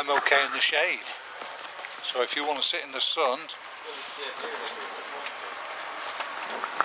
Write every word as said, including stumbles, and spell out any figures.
I'm okay in the shade. So if you want to sit in the sun,